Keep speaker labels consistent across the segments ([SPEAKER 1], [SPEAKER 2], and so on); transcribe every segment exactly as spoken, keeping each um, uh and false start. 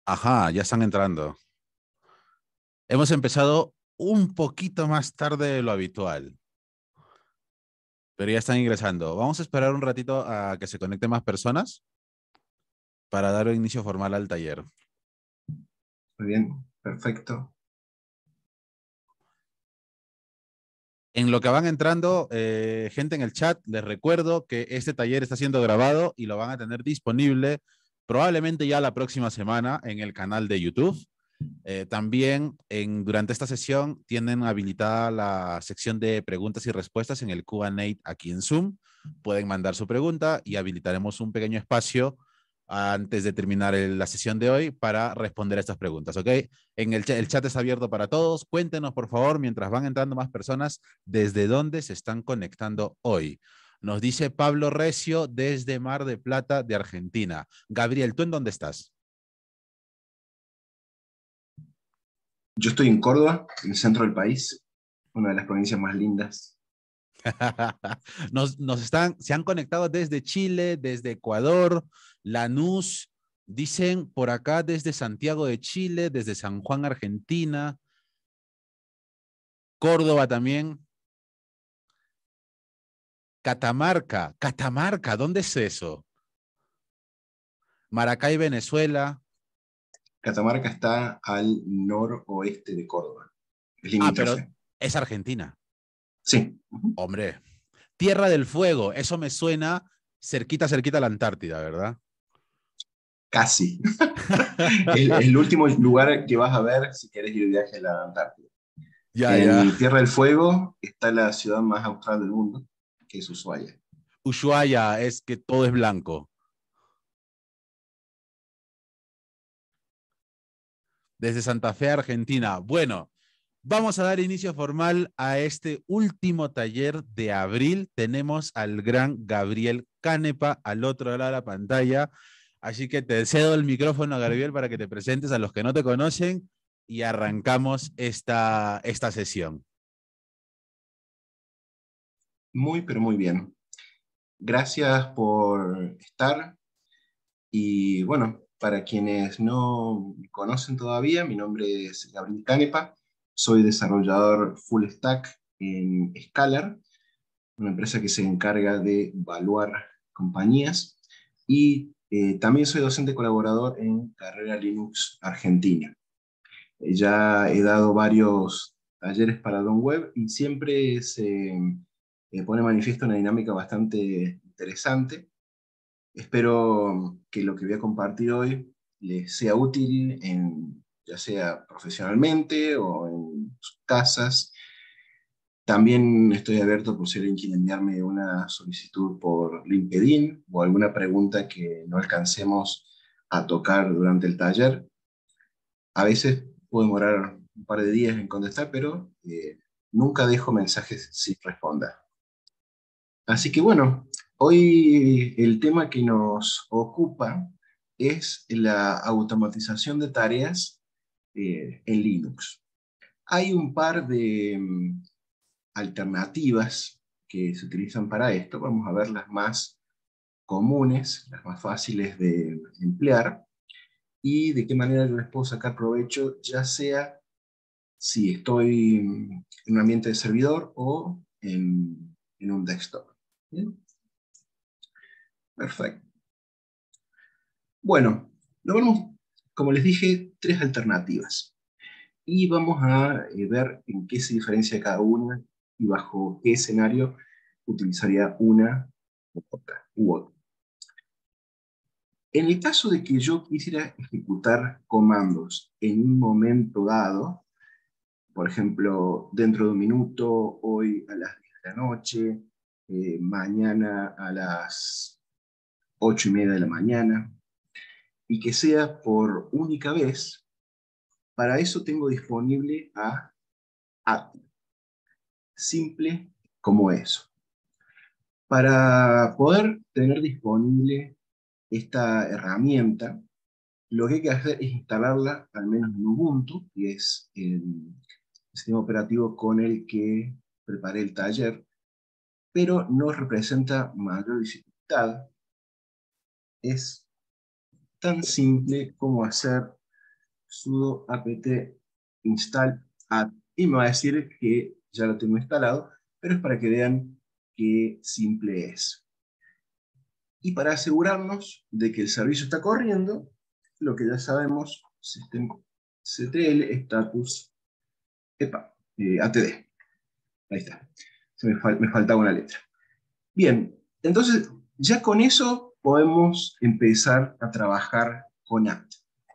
[SPEAKER 1] Ajá, ya están entrando. Hemos empezado un poquito más tarde de lo habitual, pero ya están ingresando. Vamos a esperar un ratito a que se conecten más personas para dar un inicio formal al taller.
[SPEAKER 2] Muy bien, perfecto.
[SPEAKER 1] En lo que van entrando, eh, gente en el chat, les recuerdo que este taller está siendo grabado y lo van a tener disponible probablemente ya la próxima semana en el canal de YouTube. Eh, también en, durante esta sesión tienen habilitada la sección de preguntas y respuestas en el Q and A aquí en Zoom. Pueden mandar su pregunta y habilitaremos un pequeño espacio antes de terminar el, la sesión de hoy para responder a estas preguntas, ¿ok? En el, el chat está abierto para todos. Cuéntenos, por favor, mientras van entrando más personas, desde dónde se están conectando hoy. Nos dice Pablo Recio desde Mar de Plata, de Argentina. Gabriel, ¿tú en dónde estás?
[SPEAKER 2] Yo estoy en Córdoba, en el centro del país, una de las provincias más lindas.
[SPEAKER 1] nos, nos están, se han conectado desde Chile, desde Ecuador, Lanús, dicen por acá desde Santiago de Chile, desde San Juan, Argentina, Córdoba también, Catamarca, Catamarca, ¿dónde es eso? Maracay, Venezuela.
[SPEAKER 2] Catamarca está al noroeste de Córdoba, es
[SPEAKER 1] Ah, pero
[SPEAKER 2] limítrofe.
[SPEAKER 1] es Argentina.
[SPEAKER 2] Sí, ujú.
[SPEAKER 1] Hombre, Tierra del Fuego, eso me suena cerquita, cerquita a la Antártida, ¿verdad?
[SPEAKER 2] Casi. Es el último lugar que vas a ver si querés ir de viaje a la Antártida.
[SPEAKER 1] Ya, ya.
[SPEAKER 2] En Tierra del Fuego está la ciudad más austral del mundo, que es Ushuaia.
[SPEAKER 1] Ushuaia es que todo es blanco. Desde Santa Fe, Argentina. Bueno, vamos a dar inicio formal a este último taller de abril. Tenemos al gran Gabriel Canepa al otro lado de la pantalla. Así que te cedo el micrófono, Gabriel, para que te presentes a los que no te conocen y arrancamos esta, esta sesión.
[SPEAKER 2] Muy, pero muy bien. Gracias por estar. Y bueno, para quienes no me conocen todavía, mi nombre es Gabriel Canepa, soy desarrollador full stack en Scalar, una empresa que se encarga de evaluar compañías, y eh, también soy docente colaborador en Carrera Linux Argentina. Eh, ya he dado varios talleres para Don Web y siempre se eh, pone manifiesto una dinámica bastante interesante. Espero que lo que voy a compartir hoy les sea útil, en, ya sea profesionalmente o en sus casas. También estoy abierto por si alguien quiere enviarme una solicitud por LinkedIn o alguna pregunta que no alcancemos a tocar durante el taller. A veces puedo demorar un par de días en contestar, pero eh, nunca dejo mensajes sin responder. Así que bueno, hoy el tema que nos ocupa es la automatización de tareas eh, en Linux. Hay un par de mm, alternativas que se utilizan para esto. Vamos a ver las más comunes, las más fáciles de emplear y de qué manera yo les puedo sacar provecho, ya sea si estoy mm, en un ambiente de servidor o en, en un desktop. ¿Bien? Perfecto. Bueno, lo vemos, como les dije, tres alternativas. Y vamos a eh, ver en qué se diferencia cada una y bajo qué escenario utilizaría una u otra. U otra. En el caso de que yo quisiera ejecutar comandos en un momento dado, por ejemplo, dentro de un minuto, hoy a las diez de la noche, eh, mañana a las ocho y media de la mañana, y que sea por única vez, para eso tengo disponible a A T I. Simple como eso. Para poder tener disponible esta herramienta, lo que hay que hacer es instalarla al menos en Ubuntu, que es el sistema operativo con el que preparé el taller, pero no representa mayor dificultad. Es tan simple como hacer sudo apt install add, y me va a decir que ya lo tengo instalado, pero es para que vean qué simple es. Y para asegurarnos de que el servicio está corriendo, lo que ya sabemos, systemctl status epa, eh, atd. Ahí está. Se me, fal me faltaba una letra. Bien, entonces ya con eso podemos empezar a trabajar con apt.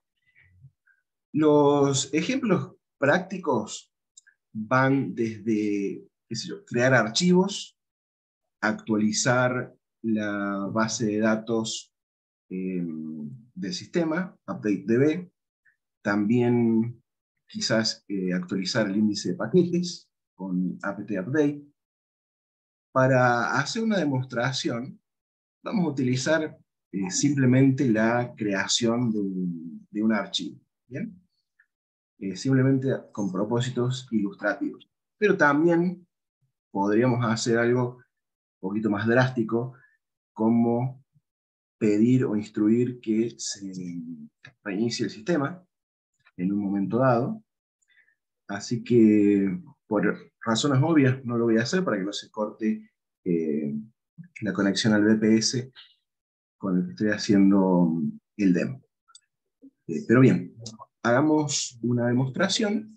[SPEAKER 2] Los ejemplos prácticos van desde, qué sé yo, crear archivos, actualizar la base de datos eh, del sistema, updatedb, también quizás eh, actualizar el índice de paquetes con apt-update. Para hacer una demostración, vamos a utilizar eh, simplemente la creación de un, de un archivo, ¿bien? Eh, simplemente con propósitos ilustrativos. Pero también podríamos hacer algo un poquito más drástico, como pedir o instruir que se reinicie el sistema en un momento dado. Así que, por razones obvias, no lo voy a hacer para que no se corte eh, la conexión al V P S con el que estoy haciendo el demo. Eh, pero bien, hagamos una demostración.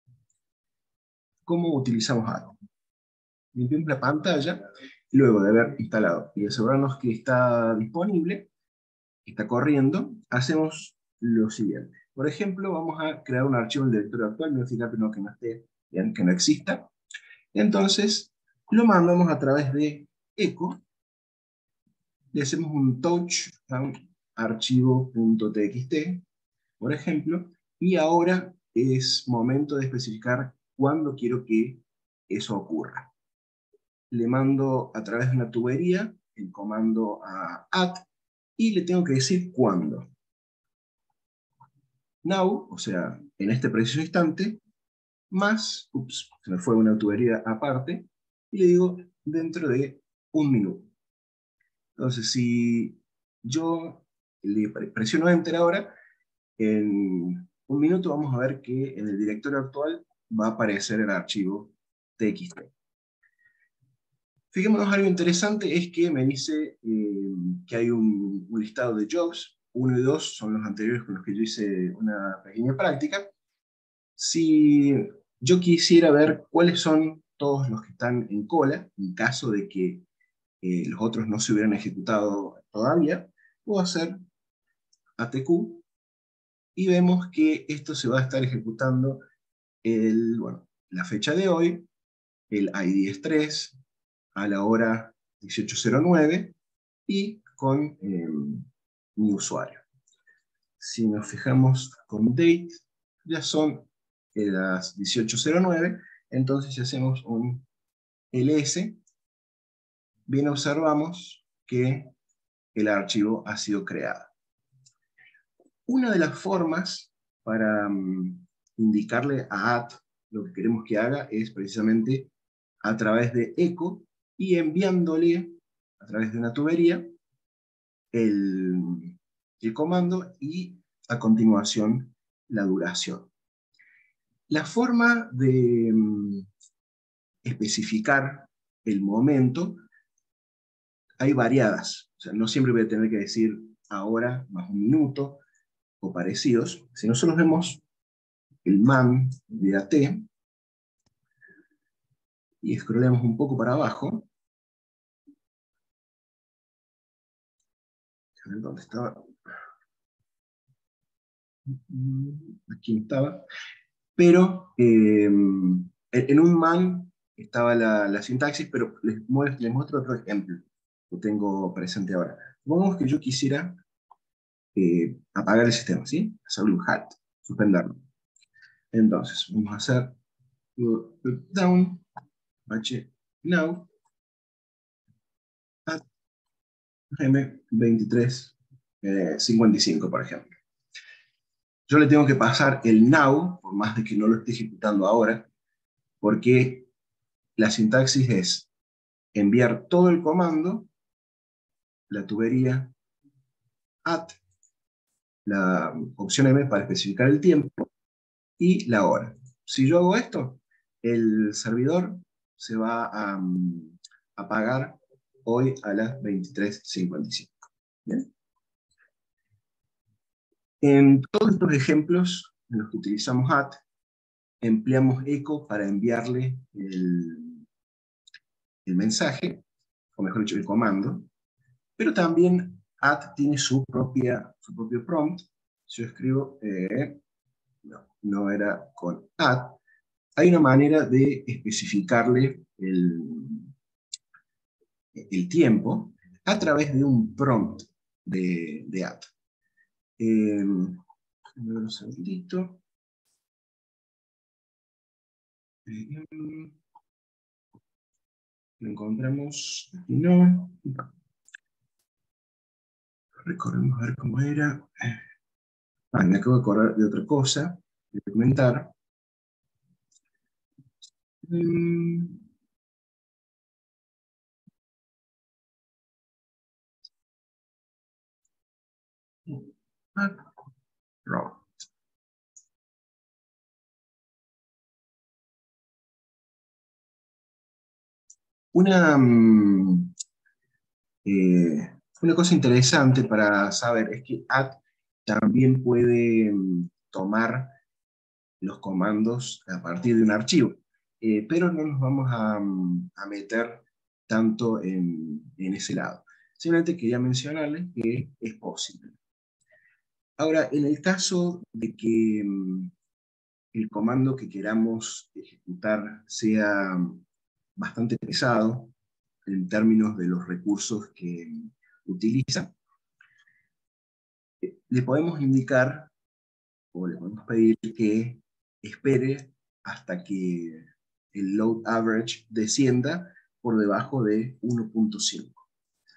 [SPEAKER 2] ¿Cómo utilizamos algo? Limpiamos la pantalla, luego de haber instalado y asegurarnos que está disponible, que está corriendo, hacemos lo siguiente. Por ejemplo, vamos a crear un archivo en el directorio actual, verificar primero que no esté, bien, que no exista. Entonces, lo mandamos a través de echo, le hacemos un touch a un archivo.txt, por ejemplo, y ahora es momento de especificar cuándo quiero que eso ocurra. Le mando a través de una tubería el comando a add y le tengo que decir cuándo. Now, o sea, en este preciso instante, más, ups, se me fue una tubería aparte, y le digo dentro de un minuto. Entonces, si yo le presiono Enter ahora, en un minuto vamos a ver que en el directorio actual va a aparecer el archivo txt. Fijémonos, algo interesante es que me dice eh, que hay un, un listado de jobs. Uno y dos son los anteriores con los que yo hice una pequeña práctica. Si yo quisiera ver cuáles son todos los que están en cola, en caso de que eh, los otros no se hubieran ejecutado todavía, puedo hacer atq y vemos que esto se va a estar ejecutando el, bueno, la fecha de hoy, el I D es tres, a la hora dieciocho cero nueve y con eh, mi usuario. Si nos fijamos con date, ya son las dieciocho cero nueve, entonces si hacemos un ls, bien observamos que el archivo ha sido creado. Una de las formas para um, indicarle a add lo que queremos que haga es precisamente a través de echo y enviándole a través de una tubería el, el comando y a continuación la duración. La forma de um, especificar el momento hay variadas. O sea, no siempre voy a tener que decir ahora más un minuto o parecidos. Si nosotros vemos el man de at y scrollemos un poco para abajo, a ver dónde estaba. Aquí estaba. Pero eh, en un man estaba la, la sintaxis, pero les muestro, les muestro otro ejemplo que tengo presente ahora. Supongamos que yo quisiera eh, apagar el sistema, ¿sí? Hacerle un halt, suspenderlo. Entonces, vamos a hacer down, h now, at m veintitrés cincuenta y cinco, por ejemplo. Yo le tengo que pasar el now, por más de que no lo esté ejecutando ahora, porque la sintaxis es enviar todo el comando, la tubería, at, la opción M para especificar el tiempo y la hora. Si yo hago esto, el servidor se va a um, apagar hoy a las veintitrés cincuenta y cinco. ¿Bien? En todos estos ejemplos en los que utilizamos at, empleamos echo para enviarle el, el mensaje, o mejor dicho, el comando, pero también at tiene su, propia, su propio prompt. Si yo escribo, eh, no, no era con at, hay una manera de especificarle el, el tiempo a través de un prompt de, de at. Eh, un segundito. Eh, lo encontramos aquí, no. Recorremos a ver cómo era. Ah, me acabo de acordar de otra cosa, de comentar. Mm. Ah, no. Una, mm, eh, una cosa interesante para saber es que at también puede mm, tomar los comandos a partir de un archivo, eh, pero no nos vamos a, mm, a meter tanto en, en ese lado. Simplemente quería mencionarles que es posible. Ahora, en el caso de que mm, el comando que queramos ejecutar sea bastante pesado en términos de los recursos que utiliza, le podemos indicar o le podemos pedir que espere hasta que el load average descienda por debajo de uno punto cinco.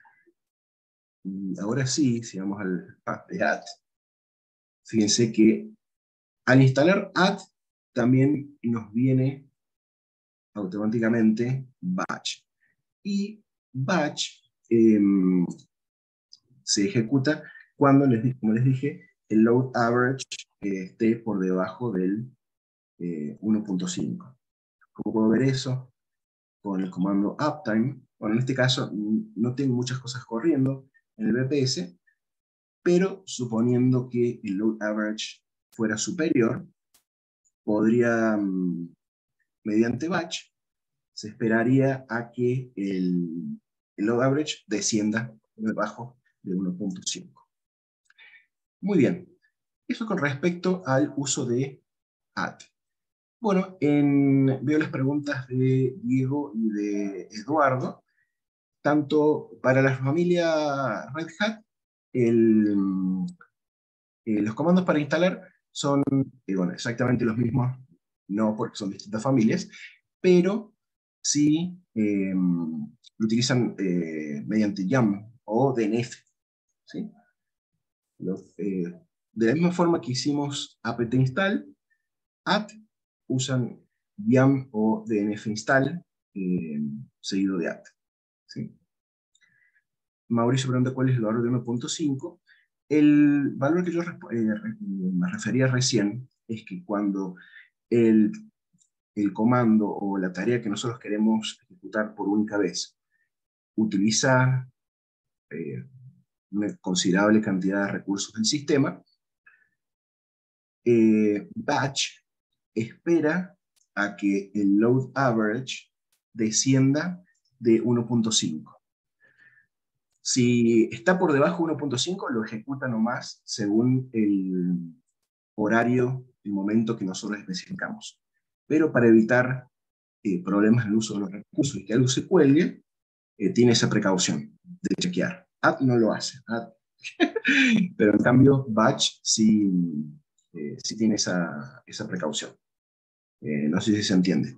[SPEAKER 2] Y ahora sí, si vamos al path de at, fíjense que al instalar at también nos viene automáticamente batch. Y batch eh, se ejecuta cuando, les, como les dije, el load average eh, esté por debajo del eh, uno punto cinco. ¿Cómo puedo ver eso? Con el comando uptime. Bueno, en este caso no tengo muchas cosas corriendo en el V P S, pero suponiendo que el load average fuera superior, podría, mediante batch, se esperaría a que el, el load average descienda por debajo de uno punto cinco. Muy bien. Eso con respecto al uso de at. Bueno, en, veo las preguntas de Diego y de Eduardo. Tanto para la familia Red Hat, el, eh, los comandos para instalar son eh, bueno, exactamente los mismos, no porque son distintas familias, pero sí eh, lo utilizan eh, mediante YAM o D N F. ¿Sí? Los, eh, de la misma forma que hicimos apt install, at usan YAM o D N F install eh, seguido de at. ¿Sí? Mauricio pregunta cuál es el valor de uno punto cinco. El valor que yo eh, me refería recién es que cuando el, el comando o la tarea que nosotros queremos ejecutar por única vez utiliza eh, una considerable cantidad de recursos del sistema, eh, batch espera a que el load average descienda de uno punto cinco. Si está por debajo de uno punto cinco, lo ejecuta nomás según el horario, el momento que nosotros especificamos. Pero para evitar eh, problemas en el uso de los recursos y que algo se cuelgue, eh, tiene esa precaución de chequear. App no lo hace. App. Pero en cambio, Batch sí, eh, sí tiene esa, esa precaución. Eh, no sé si se entiende.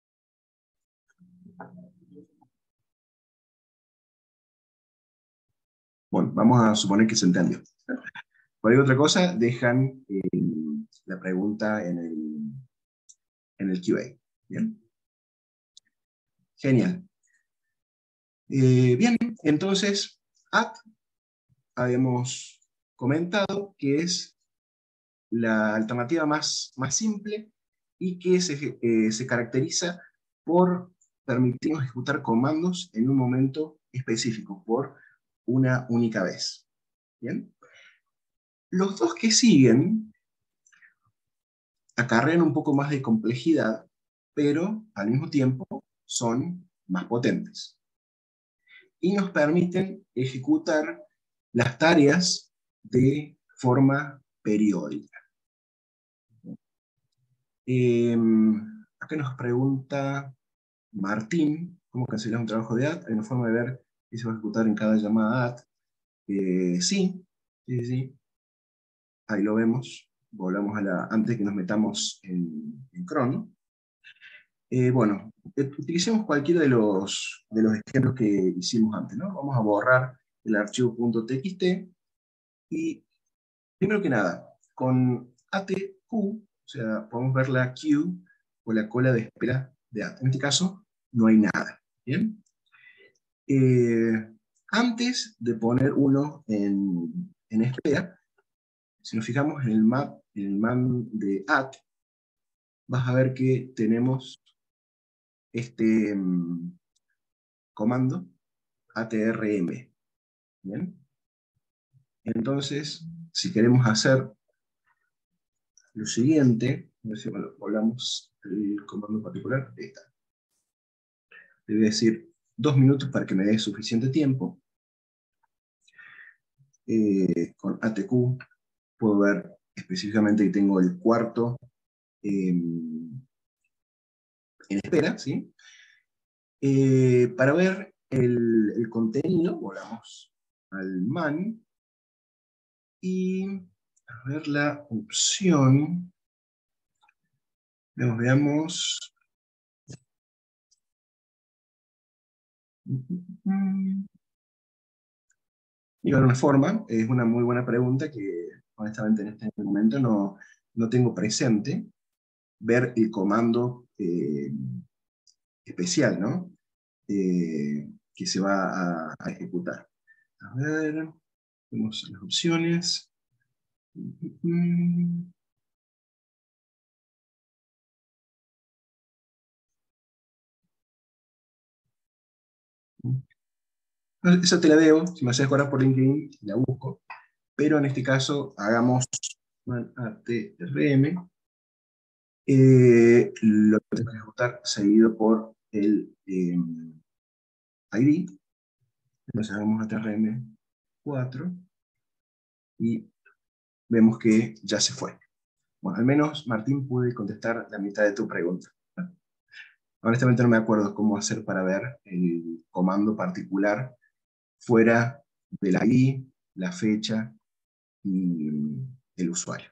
[SPEAKER 2] Bueno, vamos a suponer que se entendió. Cualquier otra cosa, dejan eh, la pregunta en el, en el Q A. ¿Bien? Genial. Eh, bien, entonces, at habíamos comentado que es la alternativa más, más simple y que se, eh, se caracteriza por permitirnos ejecutar comandos en un momento específico, por una única vez. ¿Bien? Los dos que siguen acarrean un poco más de complejidad, pero al mismo tiempo son más potentes. Y nos permiten ejecutar las tareas de forma periódica. Eh, acá nos pregunta Martín, ¿cómo cancelar un trabajo de A T? Hay una forma de ver qué se va a ejecutar en cada llamada A T. Eh, sí, sí, sí. Ahí lo vemos. Volvamos a la, antes de que nos metamos en, en cron. Eh, bueno, eh, utilicemos cualquiera de los, de los ejemplos que hicimos antes, ¿no? Vamos a borrar el archivo .txt y, primero que nada, con A T Q, o sea, podemos ver la queue o la cola de espera de A T. En este caso, no hay nada, ¿bien? Eh, antes de poner uno en, en espera, si nos fijamos en el map, en el man de A T, vas a ver que tenemos este um, comando atrm. ¿Bien? Entonces, si queremos hacer lo siguiente, a ver si volvamos el comando particular, ahí está. Le voy a decir dos minutos para que me dé suficiente tiempo. Eh, con A T Q puedo ver específicamente que tengo el cuarto eh, en espera, ¿sí? Eh, para ver el, el contenido, volvamos al man y a ver la opción. Veamos, veamos. Y de alguna forma, es una muy buena pregunta que honestamente en este momento no, no tengo presente. Ver el comando eh, especial, ¿no? Eh, que se va a, a ejecutar. A ver, vemos las opciones. Esa te la veo, si me haces acordar por LinkedIn, la busco. Pero en este caso, hagamos atrm. Eh, lo que tengo que ejecutar seguido por el eh, I D. Entonces hagamos atrm cuatro y vemos que ya se fue. Bueno, al menos, Martín, pude contestar la mitad de tu pregunta. Honestamente no me acuerdo cómo hacer para ver el comando particular fuera de la I D, la fecha y el usuario.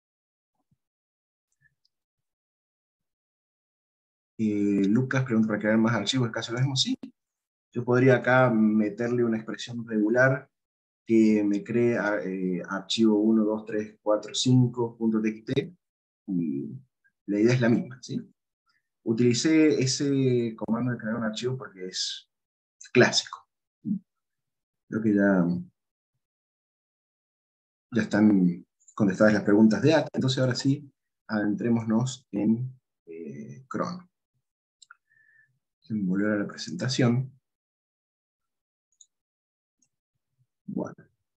[SPEAKER 2] Eh, Lucas pregunta para crear más archivos, ¿es caso lo mismo? Sí. Yo podría acá meterle una expresión regular que me cree eh, archivo uno, dos, tres, cuatro, cinco punto t x t y la idea es la misma, ¿sí? Utilicé ese comando de crear un archivo porque es clásico. Creo que ya, ya están contestadas las preguntas de A T, entonces ahora sí, adentrémonos en eh, cron. Volver a la presentación. Bueno.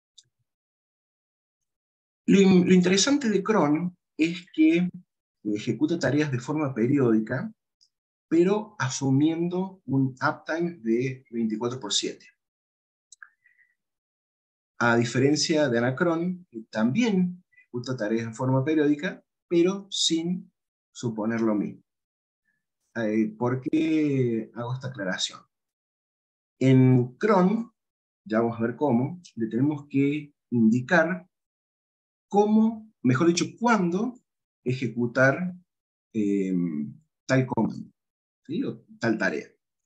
[SPEAKER 2] Lo, lo interesante de cron es que ejecuta tareas de forma periódica, pero asumiendo un uptime de veinticuatro por siete. A diferencia de Anacron, que también ejecuta tareas en forma periódica, pero sin suponer lo mismo. Eh, ¿Por qué hago esta aclaración? En cron, ya vamos a ver cómo, le tenemos que indicar cómo, mejor dicho, cuándo ejecutar eh, tal comando, ¿sí? O tal tarea.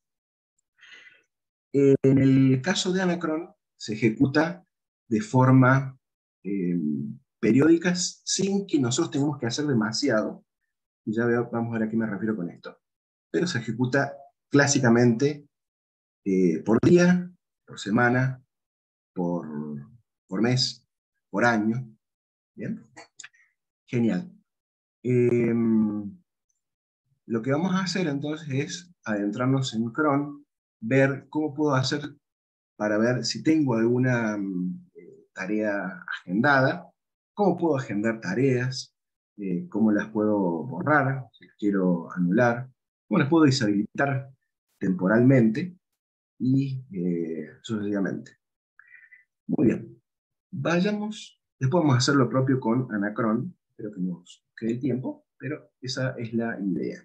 [SPEAKER 2] En el caso de Anacron, se ejecuta de forma eh, periódica sin que nosotros tengamos que hacer demasiado. Ya veo, vamos a ver a qué me refiero con esto. Pero se ejecuta clásicamente eh, por día, por semana, por, por mes, por año. ¿Bien? Genial. Eh, lo que vamos a hacer entonces es adentrarnos en cron, ver cómo puedo hacer para ver si tengo alguna eh, tarea agendada, cómo puedo agendar tareas, eh, cómo las puedo borrar, si las quiero anular, cómo las puedo deshabilitar temporalmente y eh, sucesivamente. Muy bien. Vayamos, después vamos a hacer lo propio con Anacron, espero que nos quede tiempo, pero esa es la idea.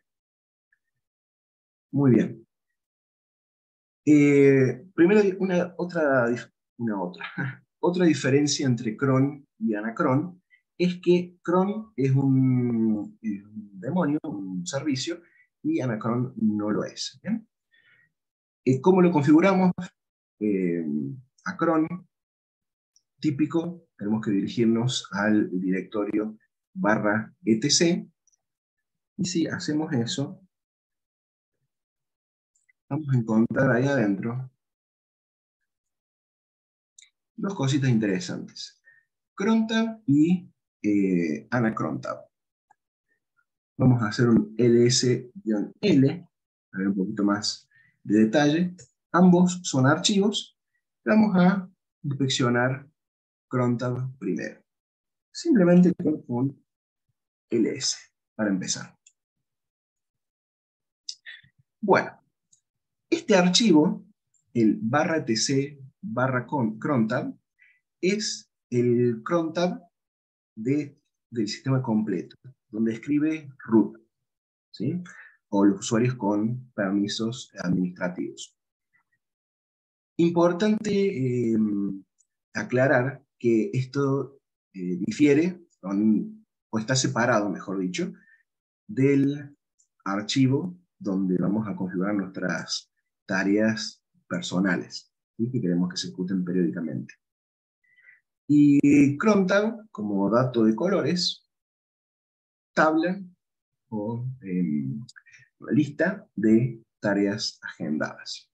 [SPEAKER 2] Muy bien. Eh, primero, una otra, una otra, otra diferencia entre cron y anacron es que cron es un, es un demonio, un servicio, y anacron no lo es. ¿Bien? Eh, ¿Cómo lo configuramos? Eh, a cron típico, tenemos que dirigirnos al directorio barra etc, y si hacemos eso, vamos a encontrar ahí adentro dos cositas interesantes. Crontab y eh, Anacrontab. Vamos a hacer un ls-l, para ver un poquito más de detalle. Ambos son archivos. Vamos a inspeccionar Crontab primero. Simplemente con un ls, para empezar. Bueno, este archivo, el barra tc barra crontab, es el crontab de, del sistema completo, donde escribe root, ¿sí? O los usuarios con permisos administrativos. Importante eh, aclarar que esto eh, difiere, con, o está separado, mejor dicho, del archivo donde vamos a configurar nuestras tareas personales, ¿sí? Que queremos que se ejecuten periódicamente. Y crontab, como dato de colores, tabla o eh, lista de tareas agendadas.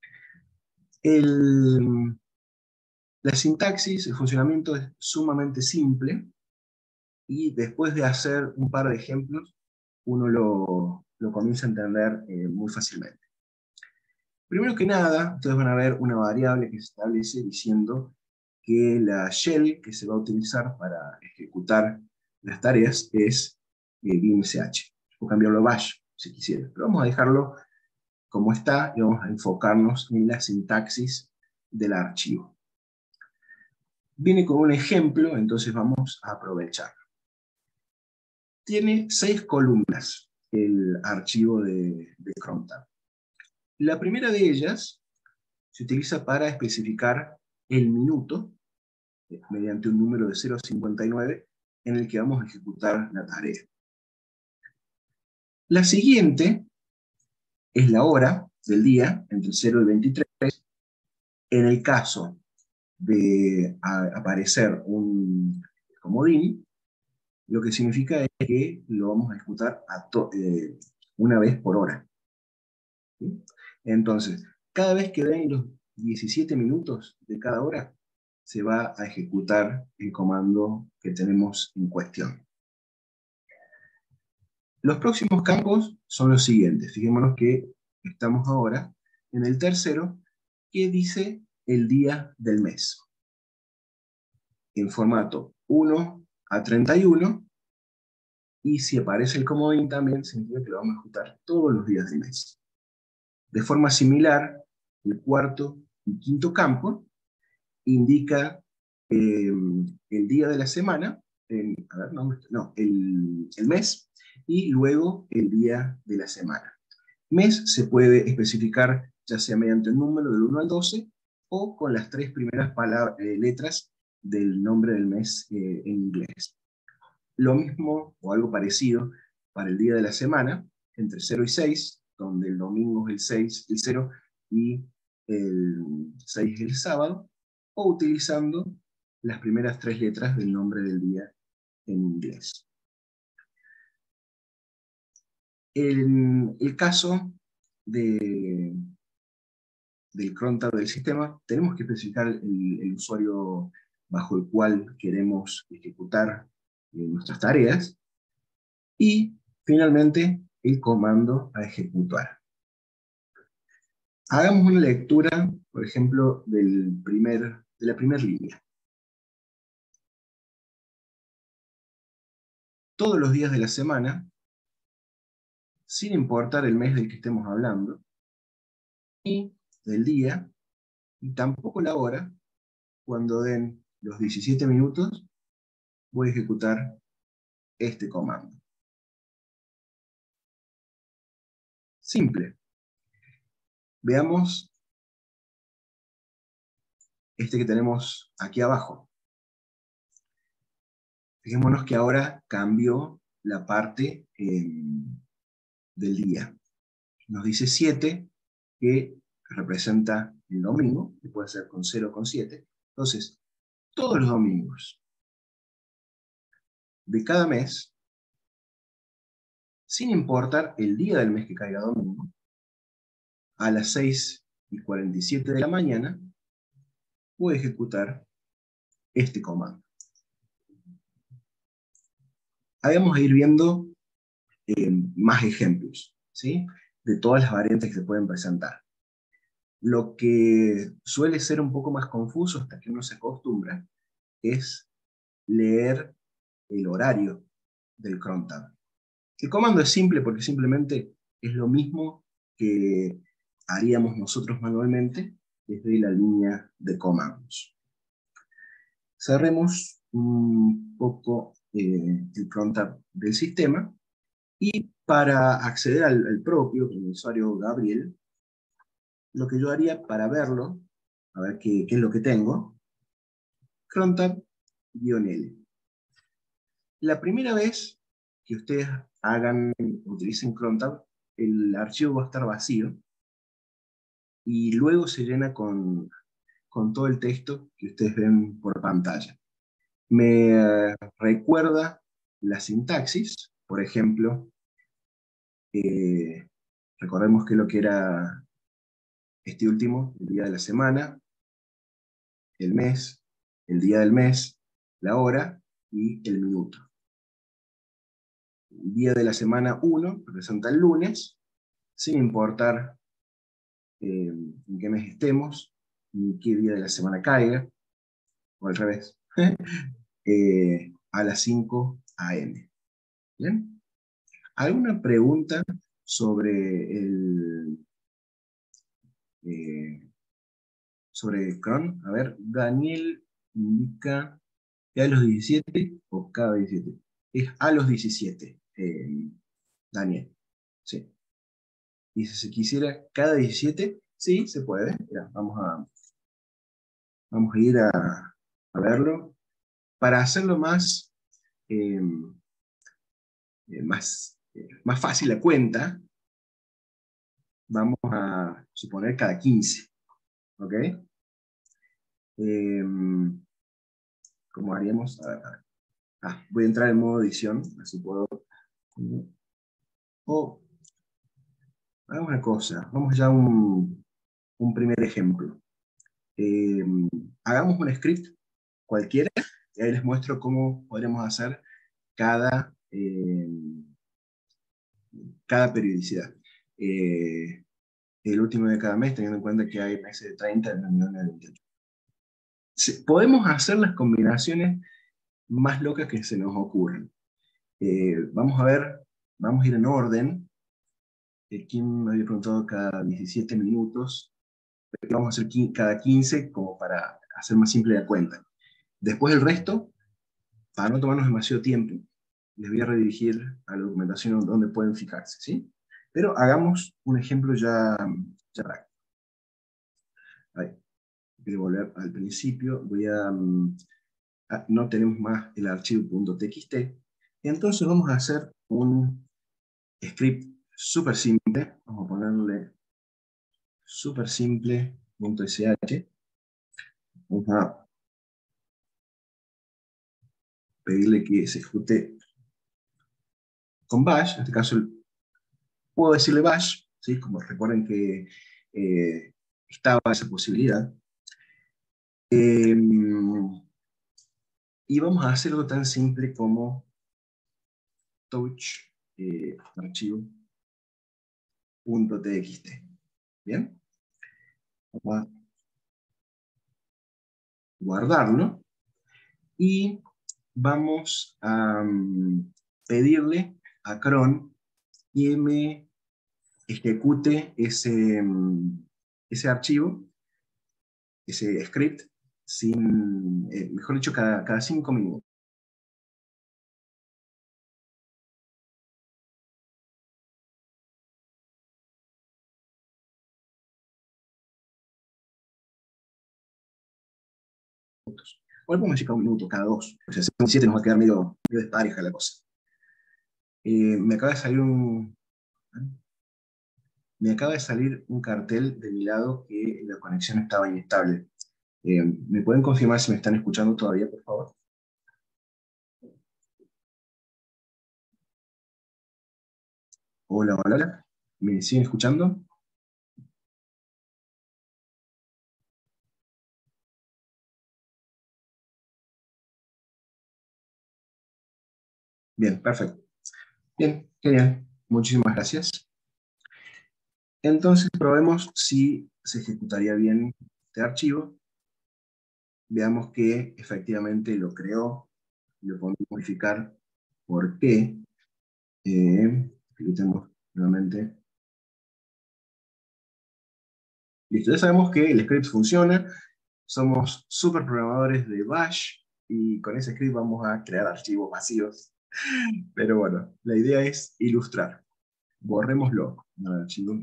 [SPEAKER 2] El, la sintaxis, el funcionamiento es sumamente simple, y después de hacer un par de ejemplos, uno lo, lo comienza a entender eh, muy fácilmente. Primero que nada, ustedes van a ver una variable que se establece diciendo que la shell que se va a utilizar para ejecutar las tareas es eh, bimsh, o cambiarlo a bash, si quisiera. Pero vamos a dejarlo como está y vamos a enfocarnos en la sintaxis del archivo. Viene con un ejemplo, entonces vamos a aprovecharlo. Tiene seis columnas el archivo de, de crontab. La primera de ellas se utiliza para especificar el minuto mediante un número de cero a cincuenta y nueve en el que vamos a ejecutar la tarea. La siguiente es la hora del día, entre cero y veintitrés. En el caso de a, aparecer un comodín, lo que significa es que lo vamos a ejecutar a eh, una vez por hora. ¿Sí? Entonces, cada vez que den los diecisiete minutos de cada hora, se va a ejecutar el comando que tenemos en cuestión. Los próximos campos son los siguientes. Fijémonos que estamos ahora en el tercero, que dice el día del mes. En formato uno a treinta y uno, y si aparece el comodín también significa que lo vamos a ejecutar todos los días del mes. De forma similar, el cuarto y quinto campo indica eh, el día de la semana, el, a ver, no, no el, el mes, y luego el día de la semana. Mes se puede especificar ya sea mediante un número del uno al doce o con las tres primeras palabras, eh, letras del nombre del mes eh, en inglés. Lo mismo o algo parecido para el día de la semana, entre cero y seis, donde el domingo es el seis, el cero, y el seis es el sábado, o utilizando las primeras tres letras del nombre del día en inglés. En el caso de, del crontab del sistema, tenemos que especificar el, el usuario bajo el cual queremos ejecutar eh, nuestras tareas, y finalmente el comando a ejecutar. Hagamos una lectura, por ejemplo, del primer, de la primera línea. Todos los días de la semana, sin importar el mes del que estemos hablando, y del día, y tampoco la hora, cuando den los diecisiete minutos, voy a ejecutar este comando. Simple. Veamos este que tenemos aquí abajo. Fijémonos que ahora cambió la parte eh, del día. Nos dice siete, que representa el domingo, que puede ser con cero o con siete. Entonces, todos los domingos de cada mes, sin importar el día del mes que caiga domingo, a las seis y cuarenta y siete de la mañana, voy a ejecutar este comando. Ahí vamos a ir viendo eh, más ejemplos, ¿sí? De todas las variantes que se pueden presentar. Lo que suele ser un poco más confuso hasta que uno se acostumbra es leer el horario del cron tab. El comando es simple porque simplemente es lo mismo que haríamos nosotros manualmente desde la línea de comandos. Cerremos un poco eh, el cron tab del sistema, y para acceder al, al propio, con el usuario Gabriel, lo que yo haría para verlo, a ver qué, qué es lo que tengo, cron tab-L. La primera vez que ustedes hagan, utilicen cron tab, el archivo va a estar vacío, y luego se llena con, con todo el texto que ustedes ven por pantalla. Me eh, recuerda la sintaxis, por ejemplo, eh, recordemos que lo que era este último, el día de la semana, el mes, el día del mes, la hora y el minuto. El día de la semana uno representa el lunes, sin importar eh, en qué mes estemos, ni qué día de la semana caiga, o al revés, eh, a las cinco a eme ¿Bien? ¿Alguna pregunta sobre el eh, sobre cron? A ver, Daniel indica que a los diecisiete o cada diecisiete. Es a los diecisiete, eh, Daniel. Sí. Y si se quisiera cada diecisiete, sí, se puede. Mira, vamos a, vamos a ir a, a verlo. Para hacerlo más, eh, eh, más, eh, más fácil la cuenta, vamos a suponer cada quince. ¿Ok? Eh, ¿Cómo haríamos? A ver, a ver. Ah, voy a entrar en modo edición, así puedo. O hagamos una cosa, vamos ya a un, un primer ejemplo. Eh, hagamos un script cualquiera, y ahí les muestro cómo podremos hacer cada, eh, cada periodicidad. Eh, el último de cada mes, teniendo en cuenta que hay meses de treinta, de veintiocho. Sí, podemos hacer las combinaciones más locas que se nos ocurren. Eh, vamos a ver, vamos a ir en orden. Aquí me había preguntado cada diecisiete minutos. Vamos a hacer cada quince como para hacer más simple la cuenta. Después el resto, para no tomarnos demasiado tiempo, les voy a redirigir a la documentación donde pueden fijarse, ¿sí? Pero hagamos un ejemplo ya, ya práctico. Ahí. Voy a volver al principio. Voy a, a... No tenemos más el archivo .txt. Entonces vamos a hacer un script súper simple. Vamos a ponerle súper simple.sh. Vamos a pedirle que se ejecute con bash. En este caso puedo decirle bash, ¿sí? Como recuerden que eh, estaba esa posibilidad. Eh, Y vamos a hacer algo tan simple como touch eh, archivo.txt. ¿Bien? Vamos a guardarlo y vamos a um, pedirle a cron que me ejecute ese, um, ese archivo, ese script, sin, eh, mejor dicho, cada, cada cinco minutos. O podemos decir cada un minuto, cada dos. O sea, si son siete nos va a quedar medio, medio despareja la cosa. Eh, me acaba de salir un... Me acaba de salir un cartel de mi lado que la conexión estaba inestable. Eh, ¿Me pueden confirmar si me están escuchando todavía, por favor? Hola, hola, hola. ¿Me siguen escuchando? Bien, perfecto. Bien, genial. Muchísimas gracias. Entonces probemos si se ejecutaría bien este archivo. Veamos que efectivamente lo creó. Lo podemos modificar. ¿Por qué? Eh, Cliquemos nuevamente. Listo, ya sabemos que el script funciona. Somos super programadores de Bash y con ese script vamos a crear archivos vacíos. Pero bueno, la idea es ilustrar. Borrémoslo. No, el archivo,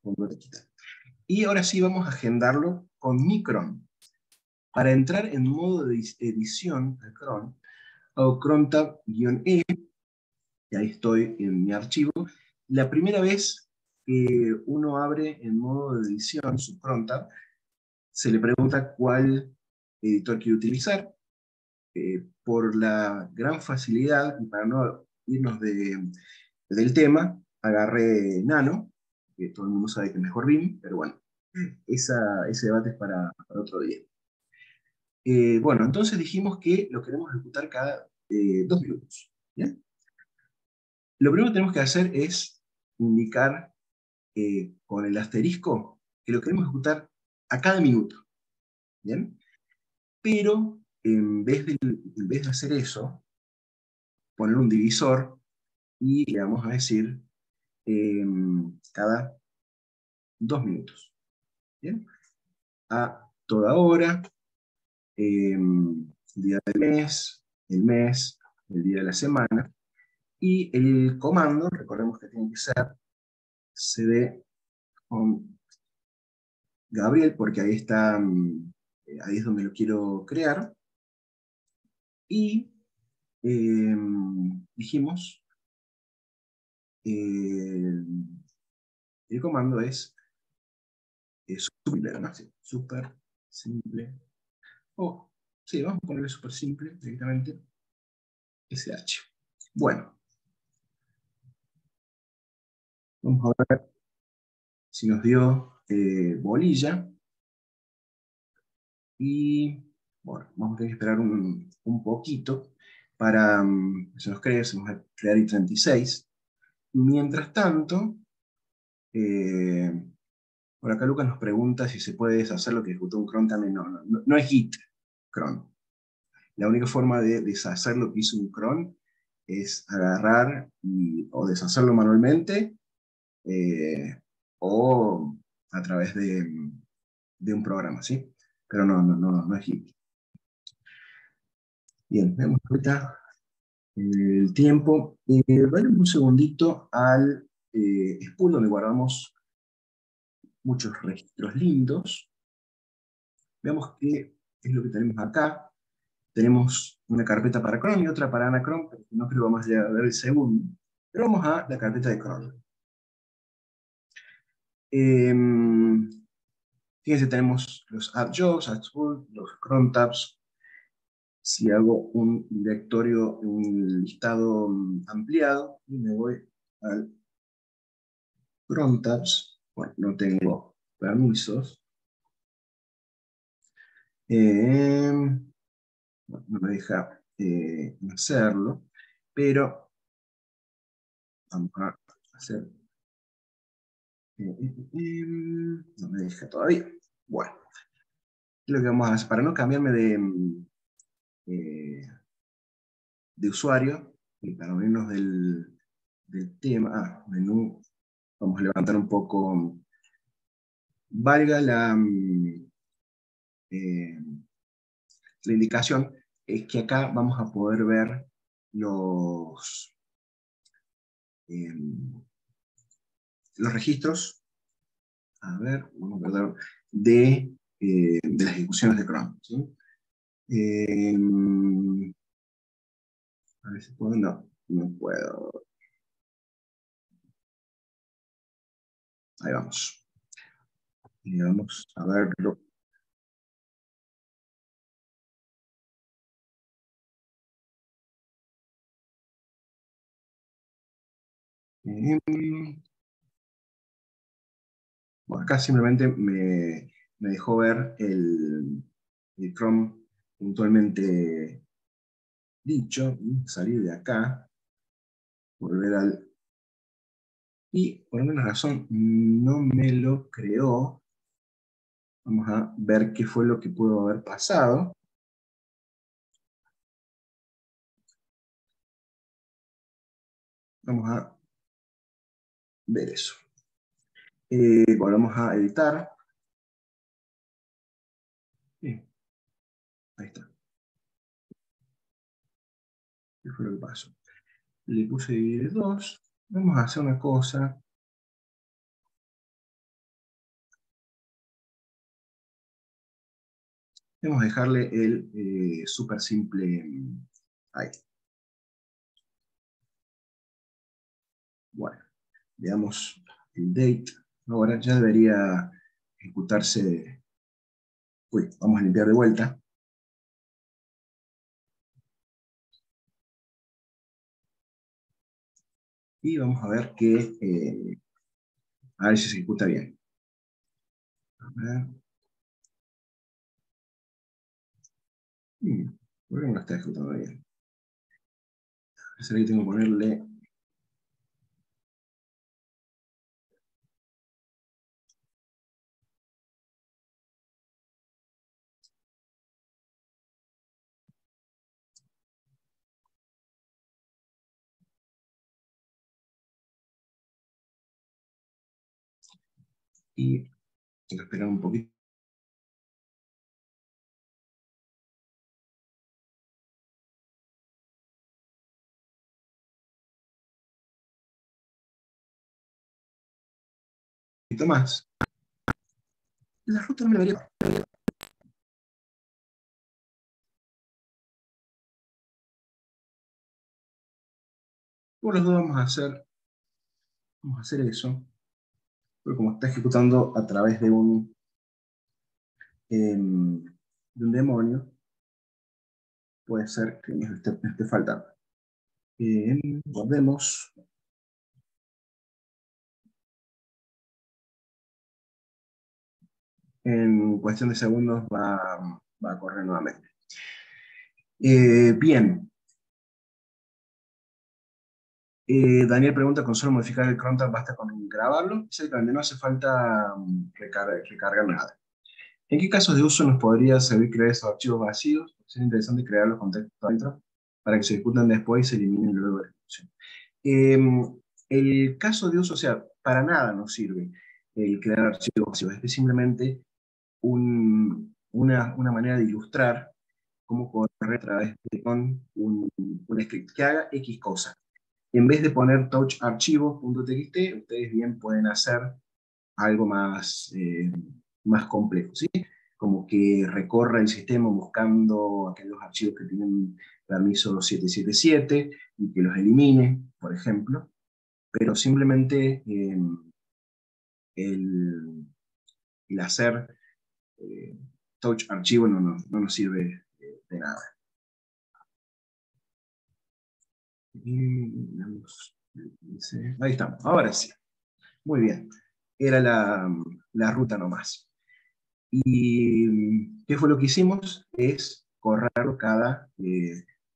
[SPEAKER 2] y ahora sí vamos a agendarlo con mi cron. Para entrar en modo de edición al cron, hago crontab-e, y ahí estoy en mi archivo. La primera vez que uno abre en modo de edición su crontab, se le pregunta cuál editor quiere utilizar. Eh, por la gran facilidad, y para no irnos de, del tema, agarré Nano, que todo el mundo sabe que es mejor Vim, pero bueno, esa, ese debate es para, para otro día. Eh, bueno, entonces dijimos que lo queremos ejecutar cada eh, dos minutos. ¿Bien? Lo primero que tenemos que hacer es indicar eh, con el asterisco que lo queremos ejecutar a cada minuto. ¿Bien? Pero en vez de, en vez de hacer eso, poner un divisor y le vamos a decir eh, cada dos minutos. ¿Bien? A toda hora, eh, el día del mes, el mes, el día de la semana, y el comando, recordemos que tiene que ser cd con Gabriel, porque ahí está, ahí es donde lo quiero crear, y eh, dijimos, eh, el comando es, es simple, ¿no? Sí, súper simple. Oh, sí, vamos a ponerle súper simple directamente ese archivo. Bueno, vamos a ver si nos dio eh, bolilla. Y bueno, vamos a tener que esperar un, un poquito para um, que se nos cree, se nos va a crear i treinta y seis. Mientras tanto, eh, por acá Lucas nos pregunta si se puede deshacer lo que ejecutó un cron también. No, no, no, no es git cron. La única forma de deshacer lo que hizo un cron es agarrar y, o deshacerlo manualmente eh, o a través de, de un programa, ¿sí? Pero no, no, no, no es git. Bien, vemos ahorita el tiempo. Eh, vale un segundito al eh, spool donde guardamos muchos registros lindos. Veamos qué es lo que tenemos acá. Tenemos una carpeta para cron y otra para anacron, pero no creo que vamos a llegar a ver el segundo. Pero vamos a la carpeta de cron. Eh, fíjense, tenemos los add jobs, add spool, los cron tabs. Si hago un directorio, un listado ampliado, y me voy al cron tabs, bueno, no tengo permisos. Eh, no me deja eh, hacerlo, pero vamos a hacer... Eh, eh, eh, no me deja todavía. Bueno, lo que vamos a hacer, para no cambiarme de, eh, de usuario, y para unirnos del, del tema, ah, menú, vamos a levantar un poco, valga la, eh, la indicación, es que acá vamos a poder ver los, eh, los registros, a ver, vamos a ver, de, eh, de las ejecuciones de Chrome, ¿sí? Eh, a ver si puedo, no, no puedo. Ahí vamos. Y vamos a verlo. Eh, bueno, acá simplemente me, me dejó ver el, el Chrome puntualmente dicho. Salir de acá, volver al... Y por alguna razón no me lo creó. Vamos a ver qué fue lo que pudo haber pasado. Vamos a ver eso. Eh, volvemos a editar. Bien. Ahí está. ¿Qué fue lo que pasó? Le puse dividir dos. Vamos a hacer una cosa. Vamos a dejarle el eh, súper simple ahí. Bueno, veamos el date. Ahora ya debería ejecutarse. Uy, vamos a limpiar de vuelta. Y vamos a ver que, eh, a ver si se ejecuta bien. A ver. Hmm, ¿por qué no lo está ejecutando bien? Parece que tengo que ponerle... Y tengo que esperar un poquito más. La ruta no me debería... Por los dos vamos a hacer, vamos a hacer eso. Pero como está ejecutando a través de un, eh, de un demonio, puede ser que me esté, me esté faltando. Eh, guardemos. En cuestión de segundos va, va a correr nuevamente. Eh, bien. Eh, Daniel pregunta, ¿con solo modificar el cron tab basta con grabarlo? Exactamente, no hace falta um, recargar, recargar nada. ¿En qué casos de uso nos podría servir crear esos archivos vacíos? Sería interesante crear los contextos adentro para que se ejecutan después y se eliminen luego de la ejecución. Eh, el caso de uso, o sea, para nada nos sirve el crear archivos vacíos. Es simplemente un, una, una manera de ilustrar cómo correr a través de un, un, un script que haga X cosa. En vez de poner toucharchivos.txt, ustedes bien pueden hacer algo más, eh, más complejo, ¿sí? Como que recorra el sistema buscando aquellos archivos que tienen permiso setecientos setenta y siete y que los elimine, por ejemplo. Pero simplemente eh, el, el hacer eh, touch archivo no, no, no nos sirve de, de nada. Y, ahí estamos, ahora sí. Muy bien. Era la, la ruta nomás. ¿Y qué fue lo que hicimos? Es correrlo cada, eh,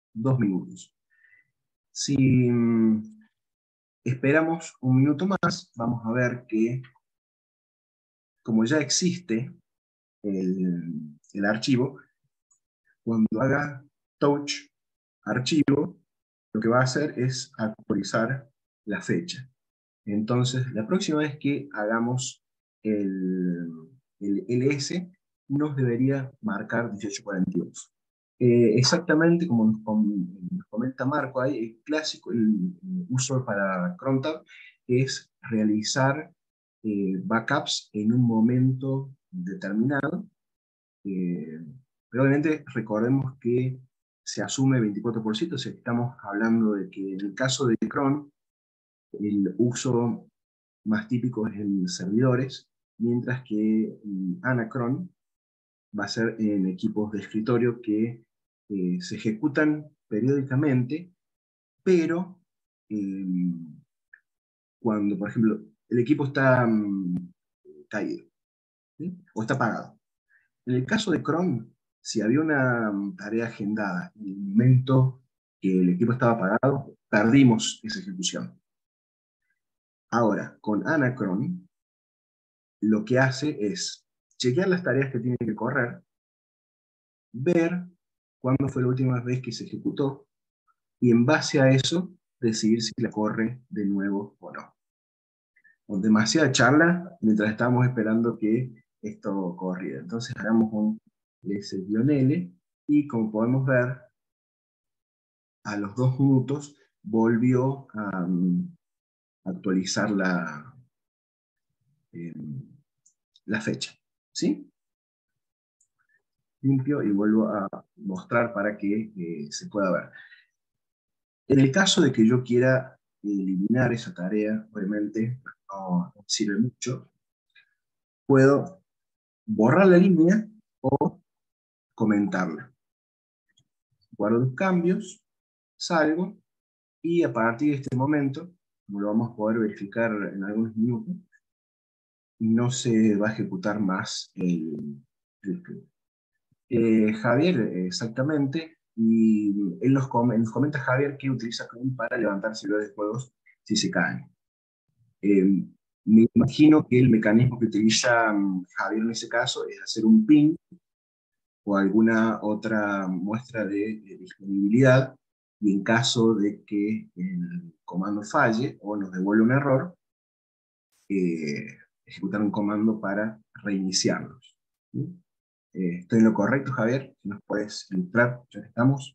[SPEAKER 2] dos minutos. Si mm, esperamos un minuto más, vamos a ver que, como ya existe el, el archivo, cuando haga touch archivo, lo que va a hacer es actualizar la fecha. Entonces, la próxima vez que hagamos el, el L S, nos debería marcar dieciocho cuarenta y dos. Eh, exactamente como nos, com- nos comenta Marco, ahí, el clásico, el, el uso para crontab es realizar eh, backups en un momento determinado. Eh, pero obviamente recordemos que se asume veinticuatro por ciento, o sea, estamos hablando de que en el caso de cron, el uso más típico es en servidores, mientras que mm, Anacron va a ser en equipos de escritorio que eh, se ejecutan periódicamente, pero eh, cuando, por ejemplo, el equipo está mm, caído, ¿sí? O está apagado. En el caso de cron, si había una mm, tarea agendada en el momento que el equipo estaba apagado, perdimos esa ejecución. Ahora, con Anacron, lo que hace es chequear las tareas que tiene que correr, ver cuándo fue la última vez que se ejecutó, y en base a eso, decidir si la corre de nuevo o no. Con demasiada charla mientras estábamos esperando que esto corriera. Entonces hagamos un ls-l, y como podemos ver, a los dos minutos volvió a um, actualizar la, eh, la fecha. ¿Sí? Limpio y vuelvo a mostrar para que eh, se pueda ver. En el caso de que yo quiera eliminar esa tarea, obviamente no sirve mucho, puedo borrar la línea o comentarla. Guardo los cambios, salgo, y a partir de este momento, como lo vamos a poder verificar en algunos minutos, no se va a ejecutar más el, el script. Eh, Javier, exactamente, y él nos, com nos comenta Javier que utiliza Chrome para levantar servidores de juegos si se caen. Eh, me imagino que el mecanismo que utiliza um, Javier en ese caso es hacer un ping o alguna otra muestra de, de disponibilidad, y en caso de que el comando falle o nos devuelva un error, eh, ejecutar un comando para reiniciarlos. ¿Sí? Eh, ¿Estoy en lo correcto, Javier? Si nos puedes ilustrar, ya que estamos.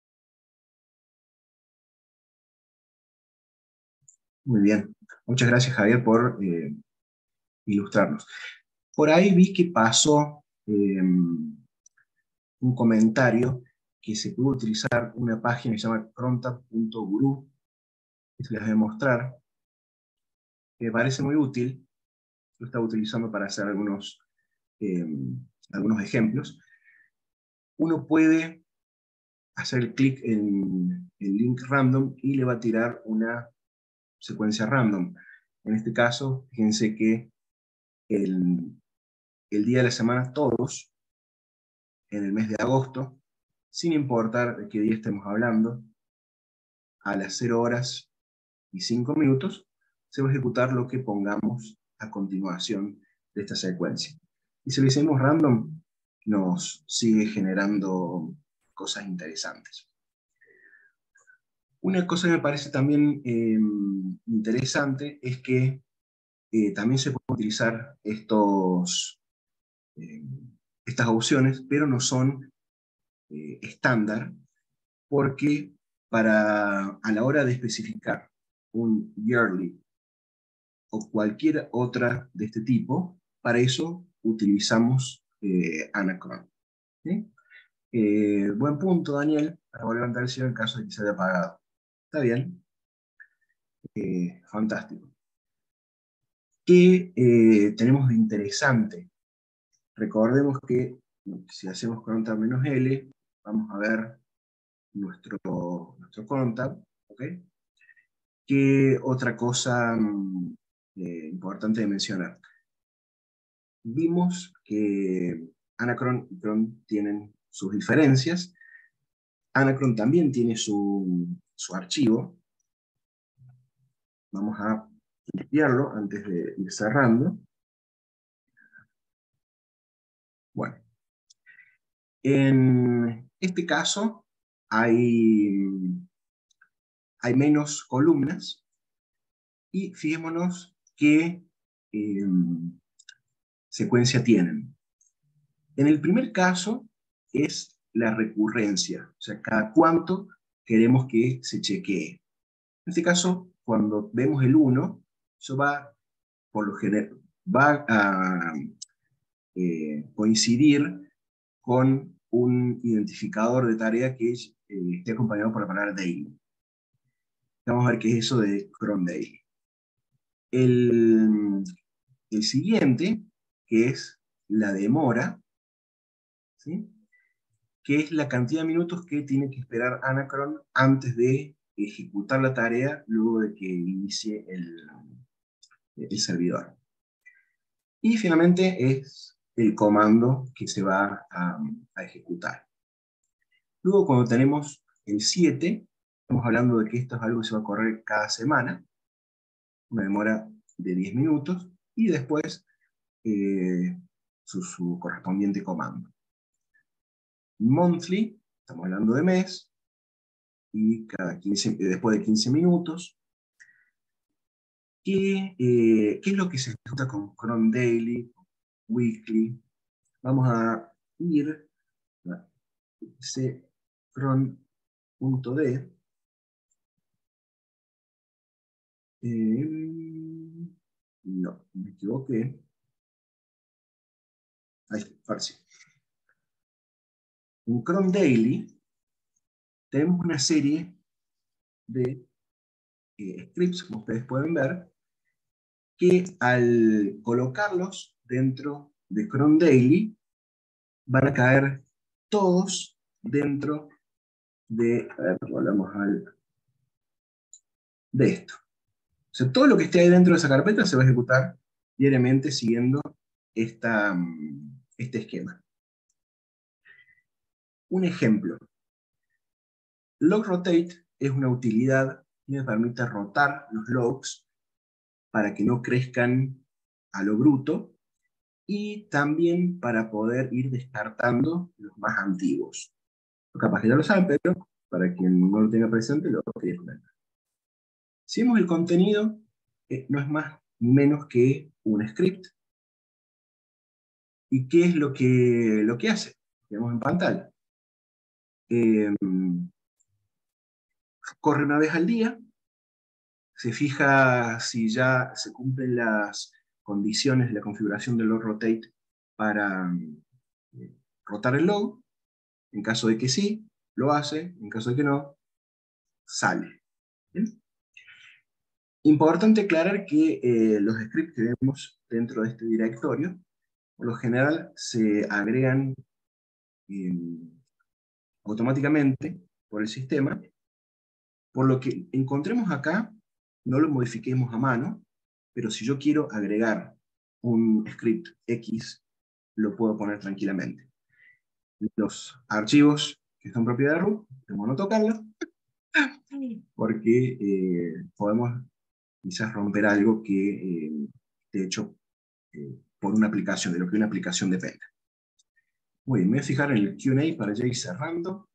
[SPEAKER 2] Muy bien. Muchas gracias, Javier, por eh, ilustrarnos. Por ahí vi que pasó eh, un comentario que se puede utilizar una página que se llama crontab punto guru, que se les voy a mostrar, que me parece muy útil. Lo estaba utilizando para hacer algunos, eh, algunos ejemplos. Uno puede hacer clic en el link random y le va a tirar una secuencia random. En este caso, fíjense que el, el día de la semana, todos, en el mes de agosto, sin importar de qué día estemos hablando, a las cero horas y cinco minutos, se va a ejecutar lo que pongamos a continuación de esta secuencia. Y si lo hicimos random, nos sigue generando cosas interesantes. Una cosa que me parece también eh, interesante es que eh, también se pueden utilizar estos, eh, estas opciones, pero no son eh, estándar, porque para, a la hora de especificar un yearly o cualquier otra de este tipo, para eso utilizamos eh, Anacron. ¿Sí? Eh, buen punto, Daniel, para volver a levantar el cielo en caso de que se haya apagado. Está bien. Eh, fantástico. ¿Qué eh, tenemos de interesante? Recordemos que si hacemos contab menos L, vamos a ver nuestro, nuestro contab, ¿ok? ¿Qué otra cosa mm, eh, importante de mencionar? Vimos que Anacron y Cron tienen sus diferencias. Anacron también tiene su, su archivo. Vamos a limpiarlo antes de ir cerrando. Bueno, en este caso hay, hay menos columnas y fijémonos qué eh, secuencia tienen. En el primer caso es la recurrencia, o sea, cada cuánto queremos que se chequee. En este caso, cuando vemos el uno, eso va, por lo general, va a eh, coincidir con un identificador de tarea que es, eh, esté acompañado por la palabra daily. Vamos a ver qué es eso de cron daily. El, el siguiente, que es la demora, ¿sí? Que es la cantidad de minutos que tiene que esperar Anacron antes de ejecutar la tarea luego de que inicie el, el servidor. Y finalmente es el comando que se va a, a ejecutar. Luego, cuando tenemos el siete, estamos hablando de que esto es algo que se va a correr cada semana, una demora de diez minutos, y después eh, su, su correspondiente comando. Monthly, estamos hablando de mes, y cada quince, después de quince minutos. ¿Qué, eh, ¿Qué es lo que se ejecuta con cron daily, weekly? Vamos a ir a cron.d. Eh, no, me equivoqué. Ahí está, ahora sí. En cron daily tenemos una serie de eh, scripts, como ustedes pueden ver, que al colocarlos dentro de cron daily van a caer todos dentro de, a ver, volvamos al, de esto. O sea, todo lo que esté ahí dentro de esa carpeta se va a ejecutar diariamente siguiendo esta, este esquema. Un ejemplo. Log rotate es una utilidad que me permite rotar los logs para que no crezcan a lo bruto y también para poder ir descartando los más antiguos. Capaz que ya lo saben, pero para quien no lo tenga presente, lo quería comentar. Si vemos el contenido, eh, no es más ni menos que un script. ¿Y qué es lo que, lo que hace? Vemos en pantalla. Eh, corre una vez al día, se fija si ya se cumplen las condiciones de la configuración del log rotate para eh, rotar el log. En caso de que sí, lo hace. En caso de que no, sale. ¿Bien? Importante aclarar que eh, los scripts que vemos dentro de este directorio, por lo general, se agregan eh, automáticamente por el sistema, por lo que encontremos acá, no lo modifiquemos a mano, pero si yo quiero agregar un script X, lo puedo poner tranquilamente. Los archivos que son propiedad de root, tenemos que no tocarlos, porque eh, podemos quizás romper algo que eh, de hecho eh, por una aplicación, de lo que una aplicación dependa. Muy bien, me voy a fijar en el Q and A para ya ir cerrando.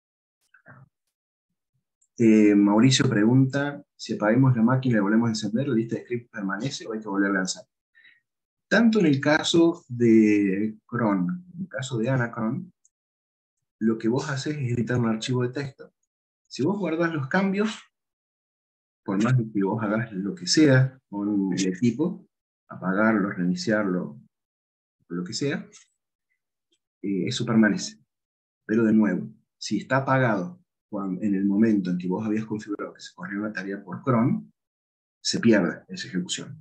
[SPEAKER 2] Eh, Mauricio pregunta, si apagamos la máquina y la volvemos a encender, ¿la lista de script permanece o hay que volver a lanzar? Tanto en el caso de cron, en el caso de Anacron, lo que vos haces es editar un archivo de texto. Si vos guardás los cambios, por más que vos hagas lo que sea con el equipo, apagarlo, reiniciarlo, lo que sea, eh, eso permanece. Pero de nuevo, si está apagado cuando, en el momento en que vos habías configurado que se corría una tarea por cron, se pierde esa ejecución.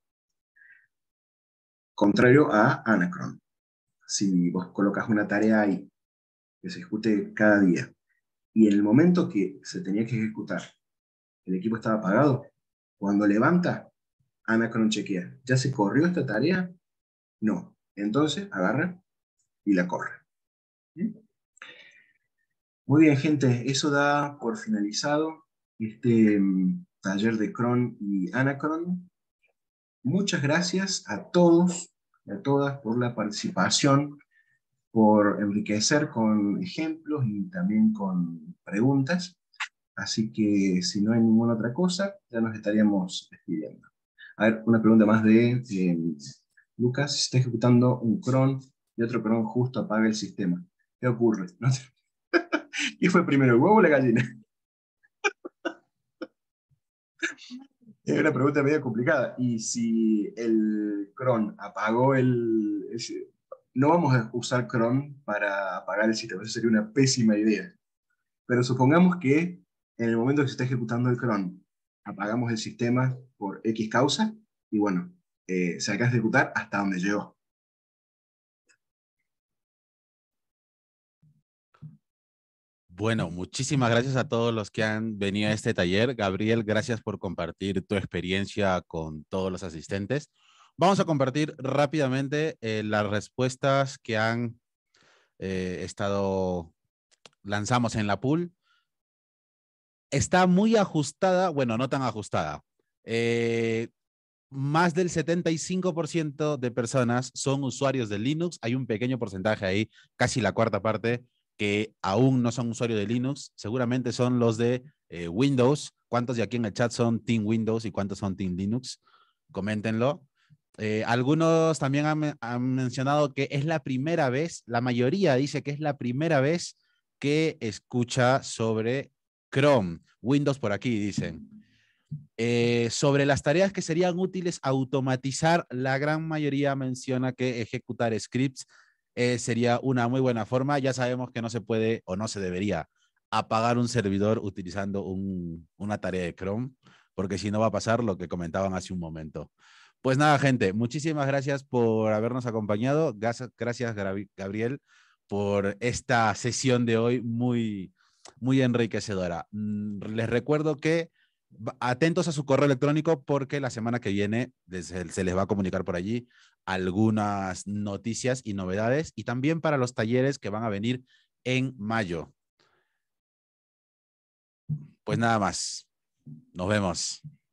[SPEAKER 2] Contrario a Anacron. Si vos colocas una tarea ahí, que se ejecute cada día, y en el momento que se tenía que ejecutar, el equipo estaba apagado, cuando levanta, Anacron chequea, ¿ya se corrió esta tarea? No. Entonces agarra y la corre. ¿Sí? Muy bien, gente, eso da por finalizado este mm, taller de Cron y Anacron. Muchas gracias a todos y a todas por la participación, por enriquecer con ejemplos y también con preguntas. Así que si no hay ninguna otra cosa, ya nos estaríamos despidiendo. A ver, una pregunta más de eh, Lucas. Si está ejecutando un cron y otro cron justo apaga el sistema, ¿qué ocurre? ¿No? ¿Qué fue primero, el huevo o la gallina? Es una pregunta medio complicada. Y si el cron apagó el... el- no vamos a usar cron para apagar el sistema, eso sería una pésima idea. Pero supongamos que en el momento que se está ejecutando el cron, apagamos el sistema por X causa y bueno, eh, se acaba de ejecutar hasta donde llegó.
[SPEAKER 1] Bueno, muchísimas gracias a todos los que han venido a este taller. Gabriel, gracias por compartir tu experiencia con todos los asistentes. Vamos a compartir rápidamente eh, las respuestas que han eh, estado, lanzamos en la pool. Está muy ajustada, bueno, no tan ajustada. Eh, más del setenta y cinco por ciento de personas son usuarios de Linux. Hay un pequeño porcentaje ahí, casi la cuarta parte, que aún no son usuarios de Linux. Seguramente son los de eh, Windows. ¿Cuántos de aquí en el chat son Team Windows y cuántos son Team Linux? Coméntenlo. Eh, algunos también han, han mencionado que es la primera vez, la mayoría dice que es la primera vez que escucha sobre Chrome. Windows por aquí, dicen. Eh, sobre las tareas que serían útiles automatizar, la gran mayoría menciona que ejecutar scripts eh, sería una muy buena forma. Ya sabemos que no se puede o no se debería apagar un servidor utilizando un, una tarea de Chrome, porque si no va a pasar lo que comentaban hace un momento. Pues nada, gente, muchísimas gracias por habernos acompañado. Gracias, Gabriel, por esta sesión de hoy muy, muy enriquecedora. Les recuerdo que atentos a su correo electrónico porque la semana que viene se les va a comunicar por allí algunas noticias y novedades y también para los talleres que van a venir en mayo. Pues nada más. Nos vemos.